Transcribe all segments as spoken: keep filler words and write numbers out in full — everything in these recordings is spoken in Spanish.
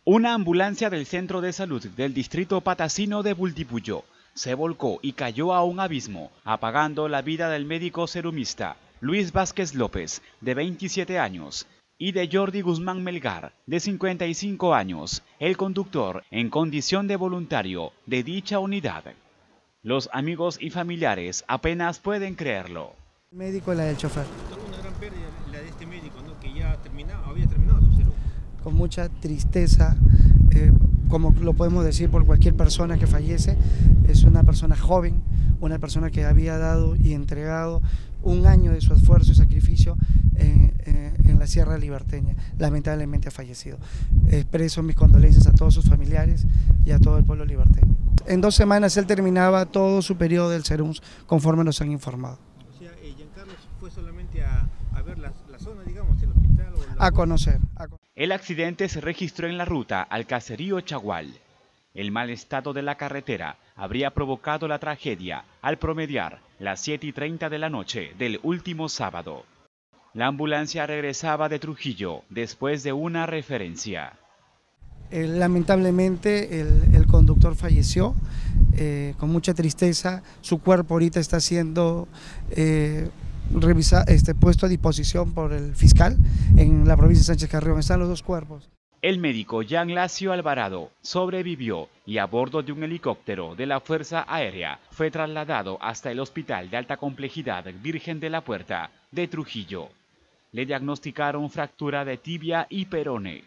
Una ambulancia del Centro de Salud del Distrito Patacino de Bultipullo se volcó y cayó a un abismo, apagando la vida del médico serumista Luis Vázquez López, de veintisiete años, y de Jordi Guzmán Melgar, de cincuenta y cinco años, el conductor en condición de voluntario de dicha unidad. Los amigos y familiares apenas pueden creerlo. El médico y la del chofer. Una gran pérdida la de este médico, ¿no? Que ya terminado, había terminado su serum. Con mucha tristeza, eh, como lo podemos decir por cualquier persona que fallece, es una persona joven, una persona que había dado y entregado un año de su esfuerzo y sacrificio en, en, en la Sierra Liberteña. Lamentablemente ha fallecido. Expreso mis condolencias a todos sus familiares y a todo el pueblo liberteño. En dos semanas él terminaba todo su periodo del serum, conforme nos han informado. O sea, eh, Giancarlos fue solamente a, a ver la, la zona, digamos, el hospital. O la a conocer. A... El accidente se registró en la ruta al caserío Chagual. El mal estado de la carretera habría provocado la tragedia al promediar las siete y treinta de la noche del último sábado. La ambulancia regresaba de Trujillo después de una referencia. Eh, lamentablemente el, el conductor falleció, eh, con mucha tristeza. Su cuerpo ahorita está siendo eh, revisa, este, puesto a disposición por el fiscal en la provincia de Sánchez Carrión. Están los dos cuerpos. El médico Jean Lacio Alvarado sobrevivió y a bordo de un helicóptero de la Fuerza Aérea fue trasladado hasta el Hospital de Alta Complejidad Virgen de la Puerta de Trujillo. Le diagnosticaron fractura de tibia y perone.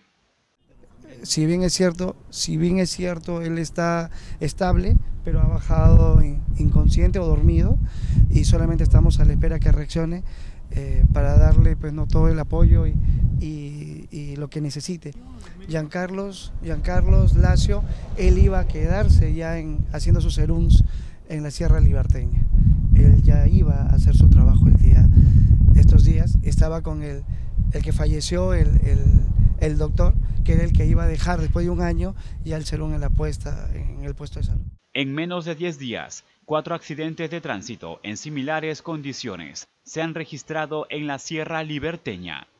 Si bien es cierto, si bien es cierto, él está estable, pero ha bajado inconsciente o dormido y solamente estamos a la espera que reaccione eh, para darle pues no todo el apoyo y, y, y lo que necesite. Giancarlos, Giancarlos Lacio, él iba a quedarse ya en, haciendo sus serums en la Sierra Liberteña. Él ya iba a hacer su trabajo el día, estos días, estaba con el, el que falleció, el, el, el doctor, que era el que iba a dejar después de un año ya el serum en la puesta, en el puesto de salud. En menos de diez días, cuatro accidentes de tránsito en similares condiciones se han registrado en la Sierra Liberteña.